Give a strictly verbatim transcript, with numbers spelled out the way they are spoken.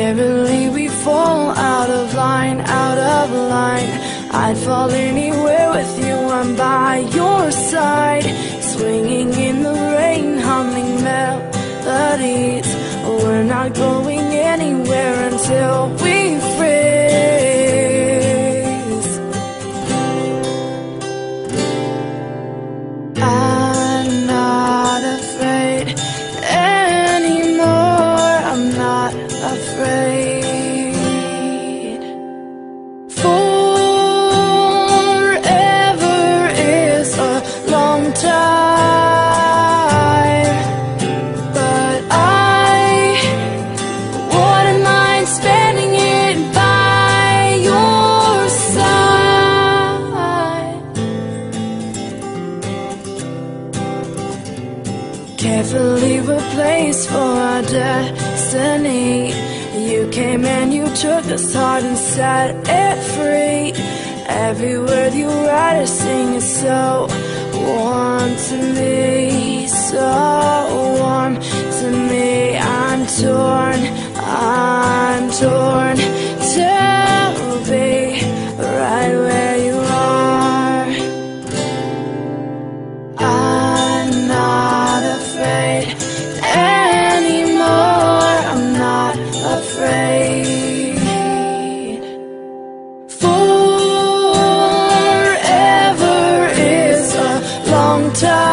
Barely we fall out of line, out of line. I'd fall anywhere with you, I'm by your side. Swinging in the rain, humming melodies. We're not going anywhere until we freeze. I'm not afraid anymore, I'm not afraid. Forever is a long time, but I wouldn't mind spending it by your side. Carefully replaced for our destiny. You came and you took us heart and set it free. Every word you write or sing is so warm to me, so warm to me. I'm torn, I'm torn to be right where you are. I'm not afraid anymore, I'm not afraid. Forever is a long time.